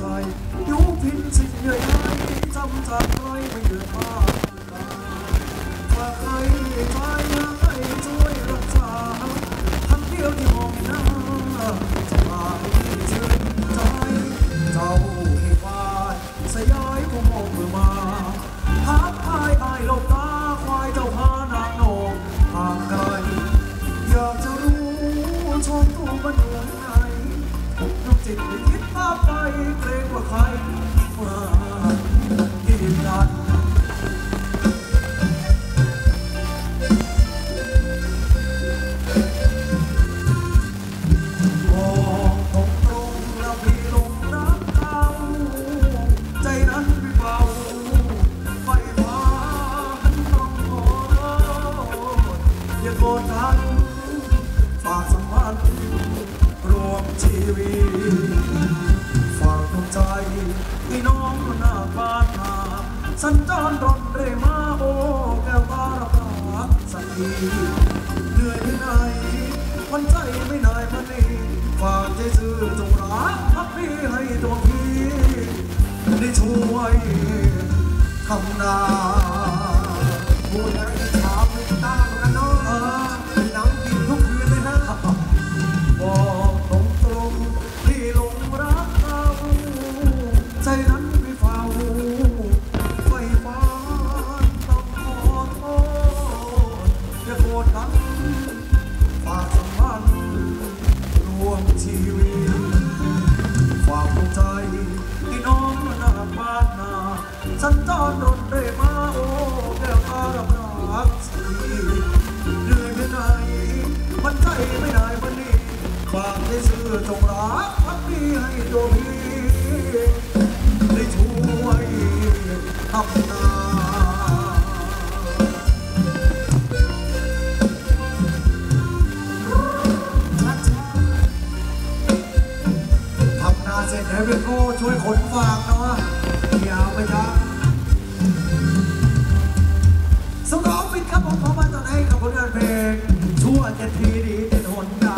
ยุพินสิ่งใหญ่จำจากใครไม่เดือดร้อนฝากใครใจให้ช่วยรักษาคำเดียวที่มองหน้าจะมาชื่นใจเจ้าให้ควายสยายผู้มองเมื่อมาพักพายอายหลบตาควายเจ้าพานางนงห่างไกลอยากจะรู้ชมตัวมันเหมือนไงลูกจิตไม่คิดพาไปเกรงว่าใครมากินกันฝากสัมพันธ์รวมชีวิตฝากดวงใจพี่น้องหน้าบ้านนาสัญจรรถเร่มาโอ้แก้วตารับรักสักทีเหนื่อยไม่ไหนวันใจไม่นายมันนี่ฝากใจซื่อจงรักพักพี่ให้ตัวพี่ได้ช่วยทำนาพูดแล้วเช้าไม่ตั้งกันเนาะบอกตรงๆที่หลงรักเราใจนั้นไม่เฝ้าไฟฟ้าต้องขอโทษอย่าโกรธกันฝากสัมพันธ์รวมชีวิตฝากดวงใจที่น้องหน้าบ้านนาสัญจรรถเร่มาโอ้แก้วตารับรักสักทีเหนื่อยไม่ไหนมันใจไม่ได้มันนี่ฝากให้ซื่อจงรักพักพี่ให้ตัวพี่ได้ช่วยทำนาทำนาเสร็จแล้วพี่โก้ช่วยขนฟางเนาะยาวไปจ้าสงขลาฟินครับผมขอมาจัดให้กับผลงานเพลงชั่ว7 ทีดี7 หนจ้า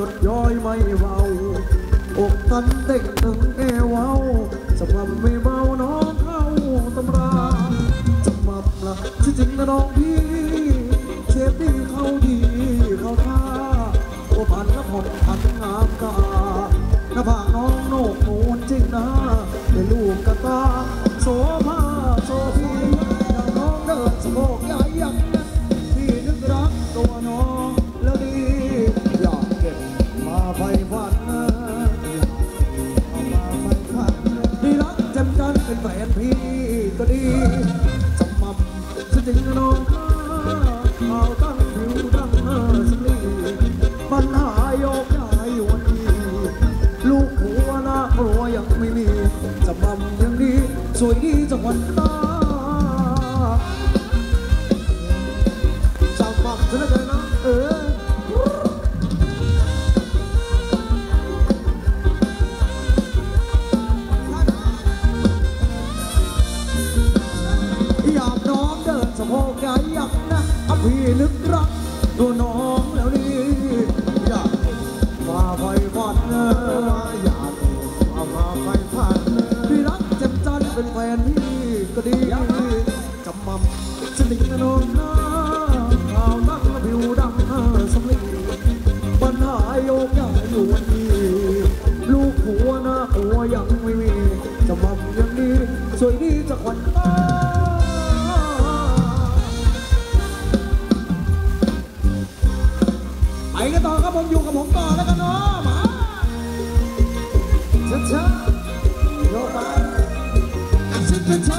ดย้อยไม่เบาอกตันเด็กตึงแอวเว้าสำหรับไม่เบาน้องเข้าตำราจำมั่มละที่จริงนะน้องพี่เชฟดีเข้าดีเข้าท่าโอ้พันละผ่องพันงามตาหน้าผากน้องโนกโนนจริงนะเป็นลูกกระตาโสภาโสพีอย่างน้องเดินสะโพกใหญ่ยังพี่นึกรักตัวน้องแล้วดีอยากเก็บมาไฟฝันดีรักแจ่มจันทร์เป็นแฟนพี่ก็ดีจำมั่มฉันจริงน้องข่าวตั้งผิวดังสลีปัญหาโยกย้ายวันนี้ลูกหัวหน้าครัวยังไม่มีจำมั่มยังดีสวยดีจังวันตาจำมั่มฉันเลยนะสะโพกใหญ่ยักนะพี่นึกรักตัวน้องแล้วนี่อยากมาไฟฝันอยากมาไฟฝันพี่รักแจ่มจันทร์เป็นแฟนพี่ก็ดีจำมั่มสนิทนะน้องนะข่าวตั้งผิวดำสำลีปัญหาโยกย้ายอยู่วันนี้ลูกหัวหน้าหัวยังไม่มีจำมั่มยังดีสวยดีจากวันตาไปกันต่อครับผมอยู่กับผมต่อแล้วกันเนาะมาช้าๆโยกไปช้า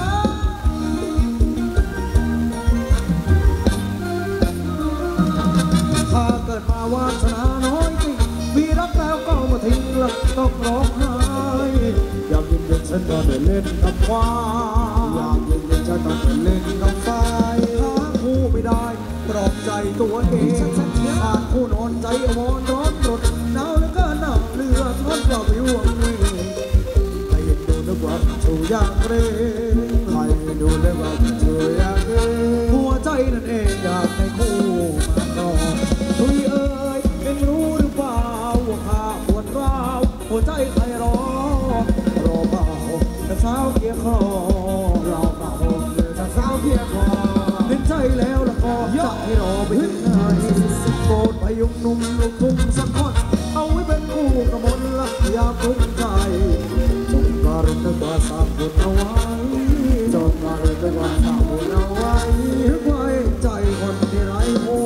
ถ้าเกิดมาวาสนาน้อยจริงมีรักแล้วก็มาทิ้งแล้วต้องร้องไห้อยากยืนยันฉันก็ได้เล่นกับฟ้าอยากยืนยันฉันก็ได้เล่นกับไฟหาคู่ไม่ได้ปลอบใจตัวเองขาดผู้นอนใจอวรร้อนรดหนาวแล้วก็หนาวเลือดทอดว่าวิววังเวใครเห็นดูนึกว่าชูยากเร่ใครเห็นดูนึกว่าชูยากเร่หัวใจนั่นเองอยากให้คู่มาครองทุยเอ๋ยเอ็งรู้หรือเปล่าว่าข้าปวดร้าวหัวใจใครรอเปล่าแต่สาวเกียร์คอเราเปล่าแต่สาวเกียร์คอเห็นใจแล้วละก็จะให้รอไปถึงไหนโปรดพยุงหนุ่มลูกทุ่งสักคนเอาไว้เป็นคู่กระมวลละอย่าทุกข์ใจจงการุณกว่าสร้างบุญเอาไว้จงการุณกว่าสร้างบุญเอาไว้นึกไว้ใจคนที่ไร้คู่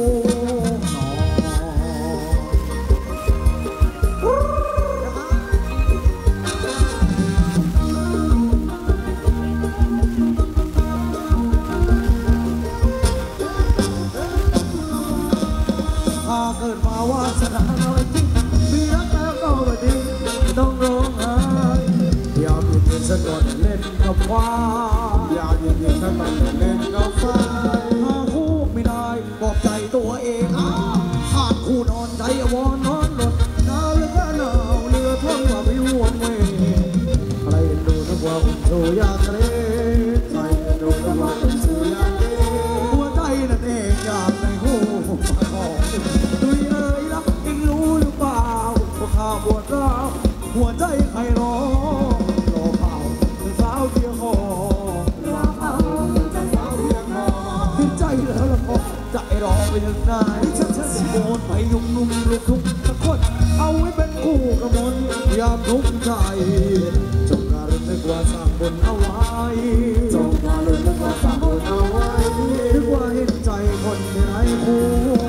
เกิดมาวาสนาน้อยจริงมีรักแล้วก็ไม่ดีต้องร้องไห้อยากยืนยันฉันก่อนเล่นกับฟ้าอยากยืนยันฉันก่อนเล่นกับฟ้าหาคู่ไม่ได้บอกใจตัวเองขาดคู่นอนใจวอนนอนรถหนาวแล้วก็หนาวเรือท้องว่าไม่ห่วงเวใครดูนึกว่าผมโชว์ยากเร่ใครดูนึกว่าผมโชว์ยากเร่หัวใจนั่นเองอยากในคู่มาขอข้าปวดร้าวหัวใจใครรอเป่าเป็นสาวเพียงคอรอเป่าเป็นสาวเพียงคอขึ้นใจแล้วละก็ใจรอไปถึงไหนโบนไปยุ่งนุ่มลูกทุ่งสักคนเอาไว้เป็นคู่กระมวลยามทุกข์ใจจงการุณนึกว่าสร้างบุญเอาไว้จงการุณนึกว่าสร้างบุญเอาไว้นึกว่าเห็นใจคนที่ไร้คู่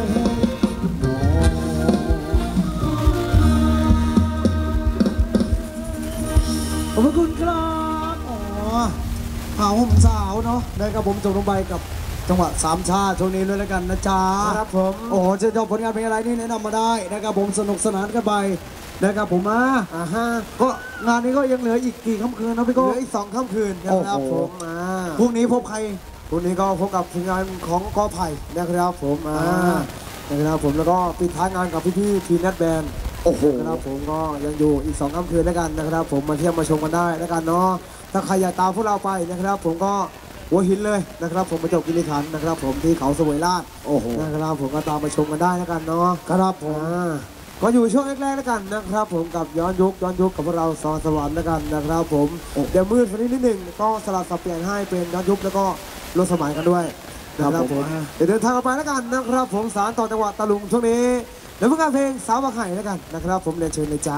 ขอบคุณครับข่าวผมสาวเนาะได้กับผมจบลงไปกับจังหวะสามชาช่วงนี้ด้วยแล้วกันนะจ๊ะครับผมโอ้โหจะจบผลงานเป็นอะไรนี่แนะนำมาได้นะครับผมสนุกสนานกันไปนะครับผมก็งานนี้ก็ยังเหลืออีกกี่ค่ำคืนนะพี่โก้เหลืออีก2 ค่ำคืนนะครับผมพรุ่งนี้พบใครพรุ่งนี้ก็พบกับทีมงานของกอไผ่นะครับผมนะครับผมแล้วก็ปิดท้ายงานกับพี่ๆทีนัทแบนโอ้โหนะครับผมก็ยังอยู่อีก2 ค่ำคืนแล้วกันนะครับผมมาเที่ยวมาชมกันได้แล้วกันเนาะถ้าใครอยากตามพวกเราไปนะครับผมก็หัวหินเลยนะครับผมประจวบคีรีขันธ์นะครับผมที่เขาเสวยราชโอ้โหนะครับผมก็ตามมาชมกันได้แล้วกันเนาะครับผมก็อยู่ช่วงแรกๆแล้วกันนะครับผมกับย้อนยุคกับพวกเราซอนสวรรค์แล้วกันนะครับผมเดี๋ยวมืดสักนิดหนึ่งก็สลับสับเปลี่ยนให้เป็นย้อนยุคแล้วก็รถสมัยกันด้วยนะครับผมเดี๋ยวเดินทางไปแล้วกันนะครับผมสารต่อจังหวัดตะลุงช่วงนี้เดี๋ยวเพื่อนเพลงสาวบะไข่แล้วกันนะครับผมเรียนเชิญเลยจ้า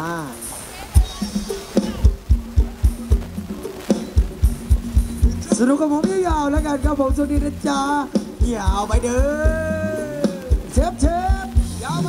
สนุกกับผมยาวๆแล้วกันครับผมสวัสดีนะจ๊ะยาวไปเด้อเชฟยาวไป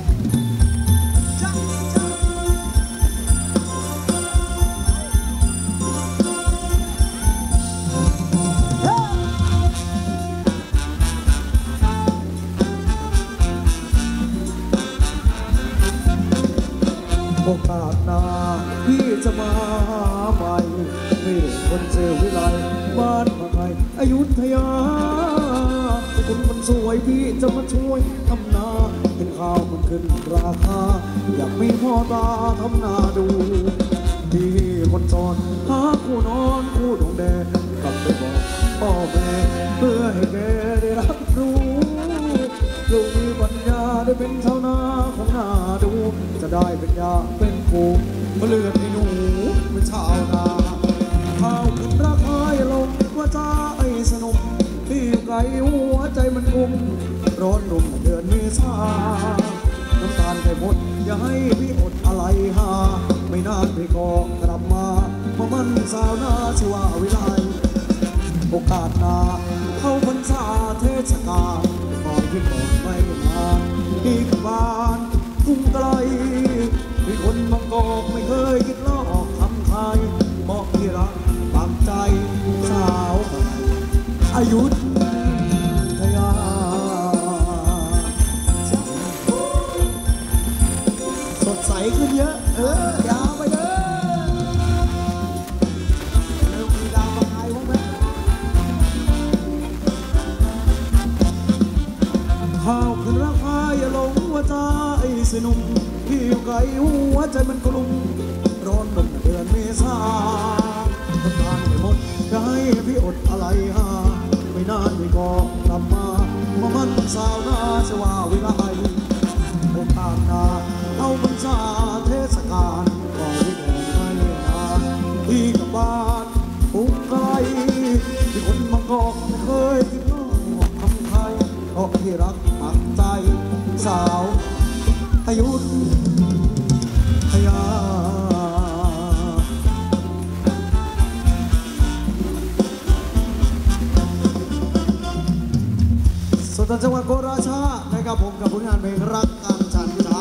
โอกาสหน้าพี่จะมาใหม่ให้คนเจอวิไลบ้านมาไทยอยุธยาคุณคนสวยพี่จะมาช่วยทำนาเห็นข้าวมันขึ้นราคาอยากมีพ่อตาทำนาดูพี่คนจรหาคู่นอนคู่ดวงแดงกลับไปบอกพ่อแม่เพื่อให้แกได้รับรู้ลูกมีปัญญาได้เป็นชาวนาของนาดูจะได้เป็นยาเป็นปูเลือดให้หนูเป็นชาวนาข้าวขึ้นราคาอย่าลงว่าจ้าไอ้สนุกที่ไกลหัวใจมันกุ้มร้อนรุ่มเดือนเมษาน้ำตาลไปหมดอย่าให้พี่อดอะไรหาไม่นานพี่ก็กลับมาเพราะมันสาวนาชื่อว่าวิไลโอกาสหน้าเข้าพรรษาเทศกาลก่อนที่ก่อนไม่นานที่กบ้านกรุงไกลมีคนบางกอกไม่เคยคิดลอกทำใครบอกที่รักปากใจสาวอายุทยาสดใสขึ้นเยอะยาวไปเลยเริ่มมีดาวมาไงวะแม่ข้าวขึ้นราคาอย่าลงว่าใจสนุกที่อยู่ไกลหัวใจมันกลุ่มร้อนลมเดือนเมษาน้ำตาลไม่หมดจะให้พี่อดอะไรหาไม่นานพี่ก็กลับมาเมื่อมันสาวนาสว่าวิไลโอกาสหน้าเอาพรรษาเทศกาลก่อนที่ก่อนไม่นานที่กับบ้านปุกไกลที่คนบางกอกไม่เคยคิดนอกทำใครเพราะที่รักปักใจสาวอายุทยาส่วนจังหวัดโคราชนะครับผมกับผลงานเพลงรักกันฉันจ้า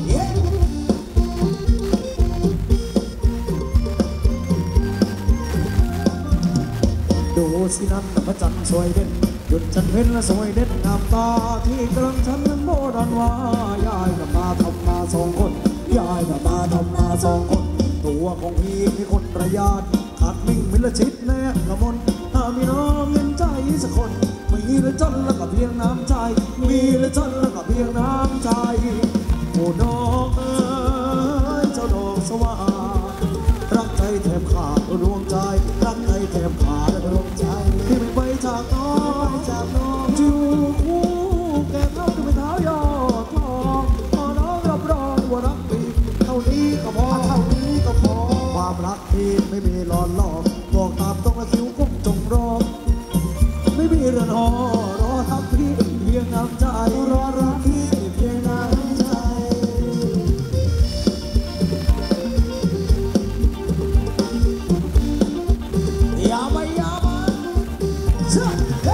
ดูสินั้นพระจันทร์สวยเด่นหยุดฉันเพ็นและสวยเด่นงามตาที่กลางฉันนั้นโบราณว่ายายกับตาทำมาสองคนยายกับตาทำมาสองคนตัวของพี่มีคนประหยัดขาดมิ่งมิลชิดแน่ละมนถ้ามีน้องเงินใจสักคนมีและจนแล้วก็เพียงน้ำใจมีและจนแล้วก็เพียงน้ำใจโอ้ดอกเอ๋ยเจ้าดอกสว่างรักใจแทบขาดดวงใจรักใจแทบขาดดวงใจที่ไม่ไปจากน้องจู่คู่แก่เท่าจะไม่เท้ายอดทองพอน้องรับรองว่ารักพี่เท่านี้ก็พอความรักที่ไม่มีหลอนหลอกบอกตามตรงและคิ้วก้มจงรอไม่มีเรือนหอรอรักพี่เพียงน้ำใจรอรักพี่เพียงน้ำใจอย่าไปเชื่อ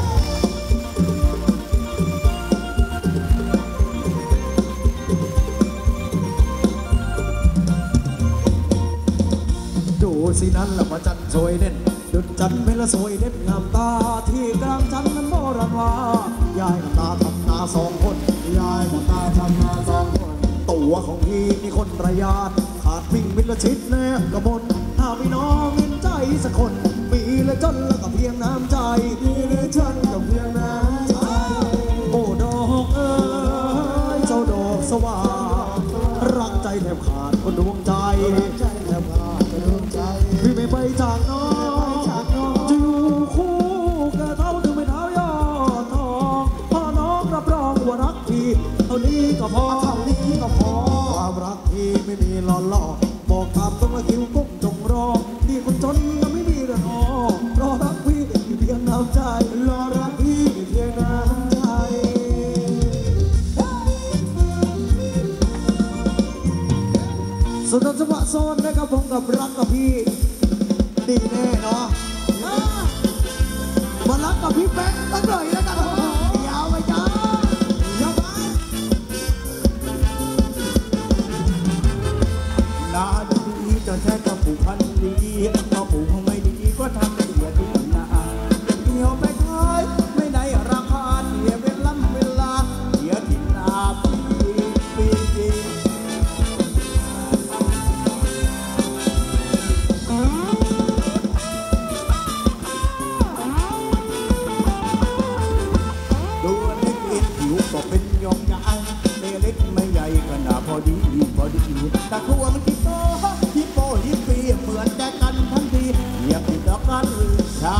ดูสินั้นละพระจันทร์สวยเด่นดุจจันทร์เป็นละสวยเด่นงามตาที่กลางจันทร์นั้นโบราณว่ายายกับตาทำนาสองคนยายกับตาทำนาสองคนตัวของพี่มีคนประหยัดขาดวิ่งมิตรชิดแนบกระมนถ้ามีน้องเห็นใจสักคนมีและจนแล้วก็เพียงน้ำใจมีและจนกับเพียงน้ำใจโอ้ดอกเอ๋ยเจ้าดอกสว่างรักใจแทบขาดคนดวงใจพี่ไม่ไปจากน้องจะอยู่คู่กับเท่าถึงไม่เท้ายอดทองพอน้องรับรองว่ารักพี่เท่านี้ก็พอความมีหล่อบอกตามตรงว่าคิวก้มจงรอที่คนจนก็ไม่มีเรื่องรอรักพี่อยู่เพียงน้ำใจรอรักพี่อยู่เพียงน้ำใจสุดจังหวะโซนนะครับผมกับรักกับพี่ดีแน่เนาะมารักกับพี่แป๊ะตั้งเลยแล้วกันยาวไปจ้ายาวไปนาดีจะแท้กับผูกพันดีก็ผูกไม่ดีก็ทำให้เสียทุกนาเหี่ยวไปขายไม่ได้ราคาเสียเวลาเสียทิ้งนาปีก็เป็นยองใหญ่เล็กไม่ใหญ่ขนาดพอดีตะควงที่โตที่โปที่ปีเหมือนแต่กันทันทีอยากติดต่อกันชา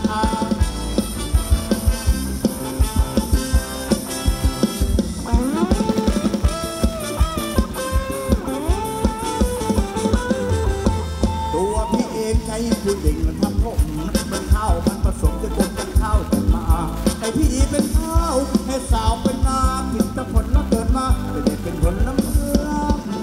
ตัวพี่เองใช้ผู้หญิงทำผมเป็นข้าวมันผสมด้วยกลมเป็นข้าวแต่มาไอพี่เป็นข้าวให้สาวเป็นนาผิดกับผลแล้วเกิดมาไม่ได้เป็นผลน้ำเกลือ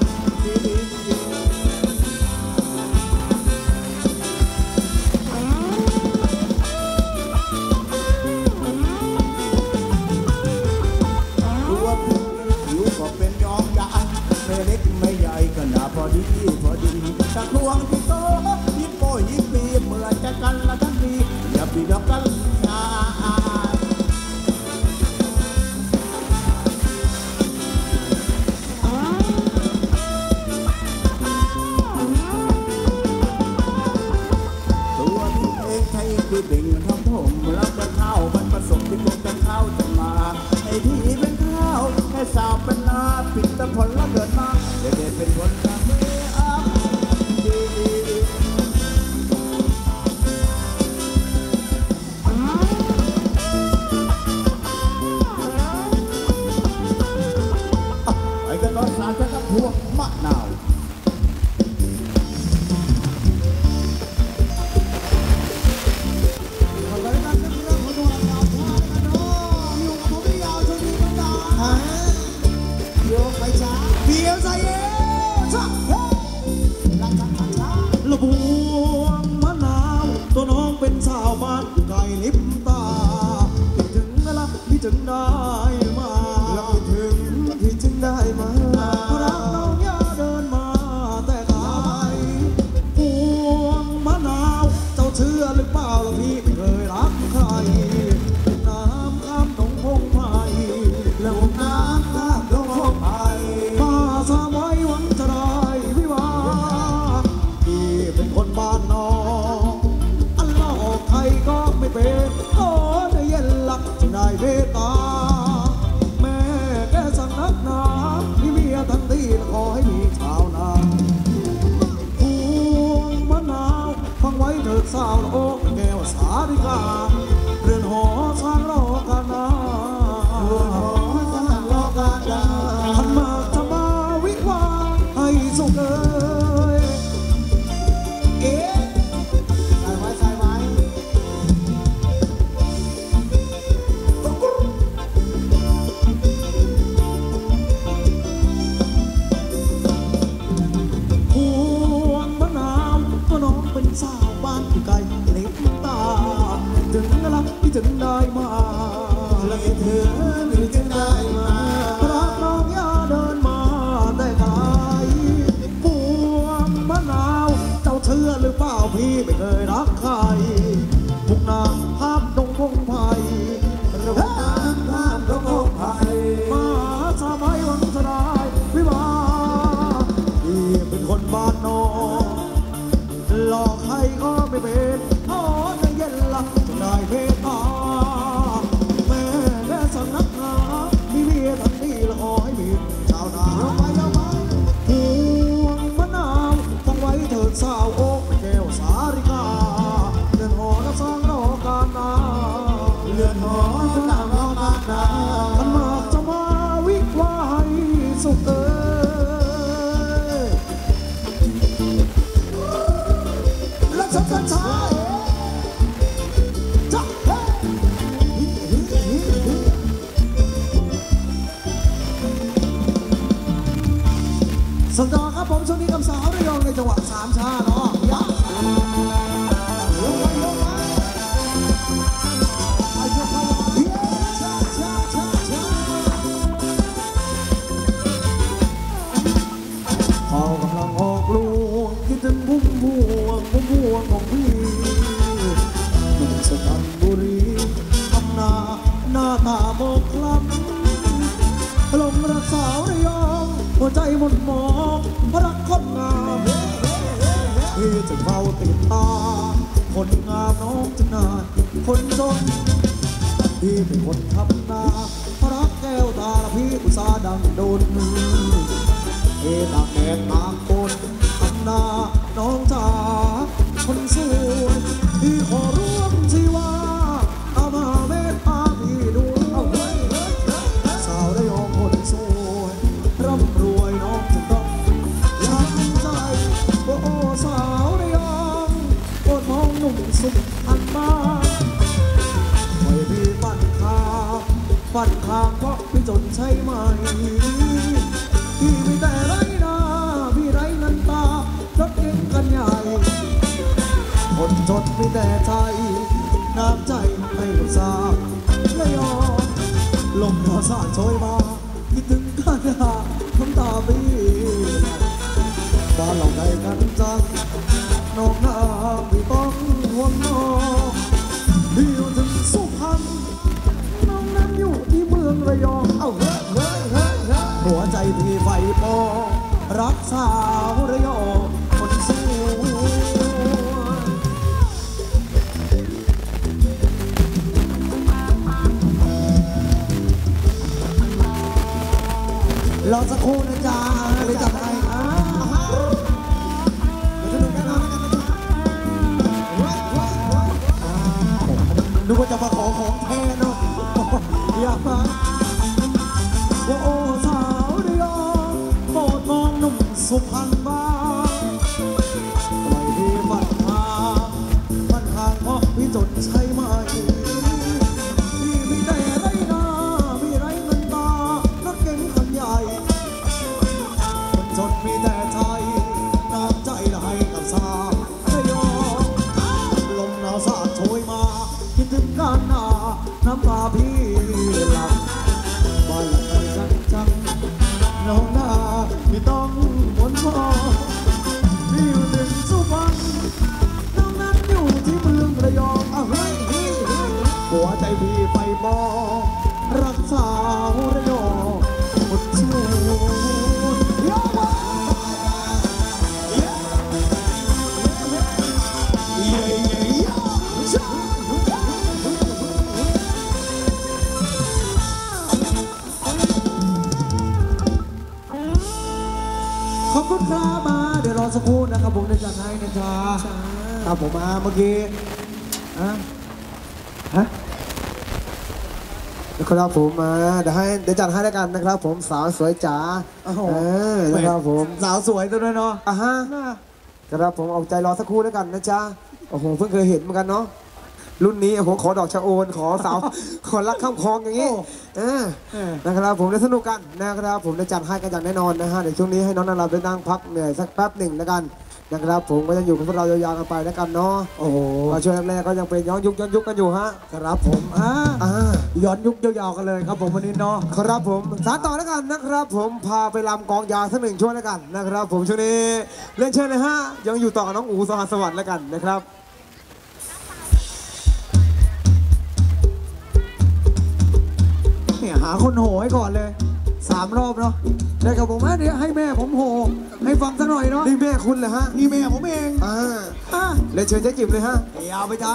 ตัวพี่ผิวก็เป็นยองใหญ่ไม่เล็กไม่ใหญ่ขนาดพอดีตะควงที่โตที่โป้ยปีเหมือนจะกันละทันทีอย่าปีดอกกันชาคือเบ่งทำผมแล้วก็ข้าวมันผสมที่กลมกันข้าวจะมาไอ้ที่เป็นข้าวให้สาวเป็นนาปิดตะผลแล้วเกิดมาเด็ดเป็นผลละเมื่อไอ้กันร้อนสารกับพวกมะนาวละบวงมะนาวตัวน้องเป็นสาวบ้านไก่ลิบตาคิดถึงนะล่ะพี่จึงได้มาแล้วคิดถึงพี่จึงได้มารักน้องอย่าเดินมาแต่ไกลบวงมะนาวเจ้าเชื่อหรือเปล่าล่ะพี่ไม่เคยรักใครน้ำข้ามตรงพงไผ่แล้วน้ำข้ามตรงพงไผ่มาสาวไว้หวังจะได้วิวาเป็นคนบ้านนอกอันหลอกใครก็ไม่เป็นขอได้เย็นหลักจะได้เมตตาแม่แกสั่งนักหนามีเมียทั้งทีขอให้มีชาวนาพวงมะนาวฟังไว้เถิดสาวโอ้แก้วสาธิกาเรือนหอสร้างรอกันนาท่านมาจะมาวิวาให้สุขเลยสาวบ้านไกลเล็กตาถึงรักที่ถึงได้มาในจังหวะสามชาเนาะยะยกไปยกไปไอ้ยกไปเย้ชาชาชาชาเขากำลังออกลูกคิดถึงพุ่มพวงของพี่หนุ่มสุพรรณบุรีทำหน้าตาโมกคล้ำลมรักสาวระยองหัวใจหม่นหมองรักคนงามพี่จะเฝ้าติดตาคนงามน้องจะนานคนจนพี่เป็นคนทำนารักแก้วตาและพี่อุตสาห์ดังโดนมือพี่ตากแดดตากฝนทำนาน้องจ๋าคนสวยพี่ขอร่วมชีวาเอามาเมตตาพี่ดูเอาเฮ้ยสาวระยองคนสวยร่ำรวยน้องจะต้องยันใจโอ้สาวระยองโอ้น้องหนุ่มสุดอันบ้าไม่พี่ฝันข้างเพราะพี่จนใช่ไหมพี่มีแต่ไรนาพี่ไรเงินตารถเก่งกันใหญ่คนจนมีแต่ใจน้ำใจให้ลูกสาวระยองลมพอสาดโชยมาคิดถึงกันน้ำตาพี่บ้านเราใกล้กันจังน้องน้ำพี่ต้องห่วงน้องพี่อยู่ถึงสุพรรณน้องนั้นอยู่ที่เมืองระยองเอ้าเฮ้ยหัวใจพี่ไฟปอรักสาวระยองคนสวยรอสักครู่นะจ๊ะไปจับให้สนุกแน่นอนแล้วกันนะจ๊ะนึกว่าจะมาขอของแทนเนาะอยากมาว่าโอ้สาวระยองโปรดมองหนุ่มสุพรรณบ้างปล่อยพี่ฝันห่างเพราะพี่จนใช่ไหมพี่มีแต่ไรนาพี่ไรเงินตารถเก๋งคันใหญ่คนจนมีแต่ใจน้ำใจให้กับสาวระยองลมหนาวสาดโชยมาคิดถึงกันน้ำตาพี่หลับบ้านหลังไหนกันจังน้องนาไม่ต้องวนมองพี่อยู่ถึงสุพรรณน้องนั้นอยู่ที่เมืองระยองเฮ้ยหัวใจพี่ไฟบอรักสาวระยองคนสวยยอมขอบคุณครับมาเดี๋ยวรอสักครู่นะครับผมจะจัดให้นะจ๊ะครับผมมาเมื่อกี้ฮะนะครับผมมาเดี๋ยวจัดให้แล้วกันนะครับผมสาวสวยจ๋านะครับผมสาวสวยตัวน้อยเนาะฮะครับผมเอาใจรอสักครู่แล้วกันนะจ๊ะโอ้โหเพิ่งเคยเห็นเหมือนกันเนาะรุ่นนี้โอ้โหขอดอกชะโอนขอสาวขอรักข้ามคลองอย่างนี้นะครับผมได้สนุกกันนะครับผมได้จัดให้กันอย่างแน่นอนนะฮะเดี๋ยวช่วงนี้ให้น้องนาราไปนั่งพักเหนื่อยสักแป๊บหนึ่งแล้วกันนะครับผมก็จะอยู่กับพวกเรายาวๆกันไปแล้วกันเนาะโอ้โหช่วงแรกก็ยังเป็นย้อนยุคกันอยู่ฮะครับผมย้อนยุคยาวๆกันเลยครับผมวันนี้เนาะครับผมสานต่อแล้วกันนะครับผมพาไปรำกองยาวสักหนึ่งช่วงแล้วกันนะครับผมช่วงนี้เล่นเชิญเลยฮะยังอยู่ต่อกับน้องอู๋สหัสสวัสดิ์แล้วกันนะครับหาคนโหให้ก่อนเลย3 รอบเนาะได้กับผมเดี๋ยวให้แม่ผมโหให้ฟังสักหน่อยเนาะนี่แม่คุณเหรอฮะนี่แม่ผมเองเลยเชิญเจ๊จิ๋มเลยฮะยาวไปจ้า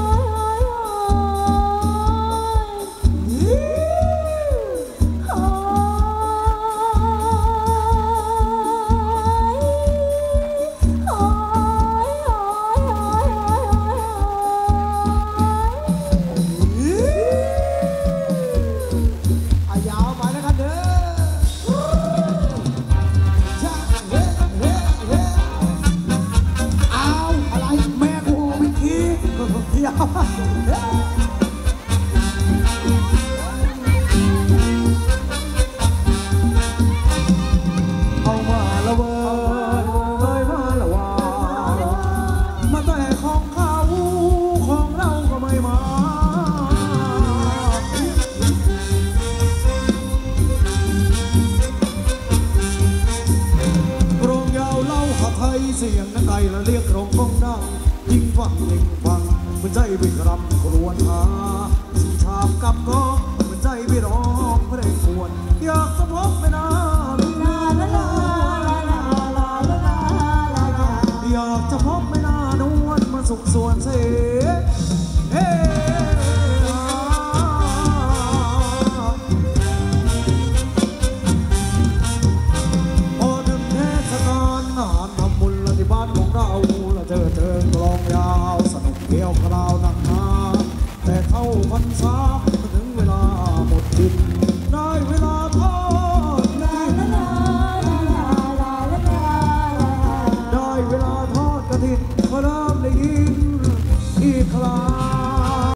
Oh ฟังเล่งฟังเหมือนใจไปกรำครวญหาสีชามกับก็เหมือนใจไปร้องเพลงควรอยากจะพบไม่นานอยากจะพบไม่นานวลมาสุขส่วนเสเฮ้พอถึงเทศกาลอาหารทำบุญและที่บ้านของเราและเจอกลองยาวสนุกเกี่ยวกราวหนักหนาแต่เข้าพรรษา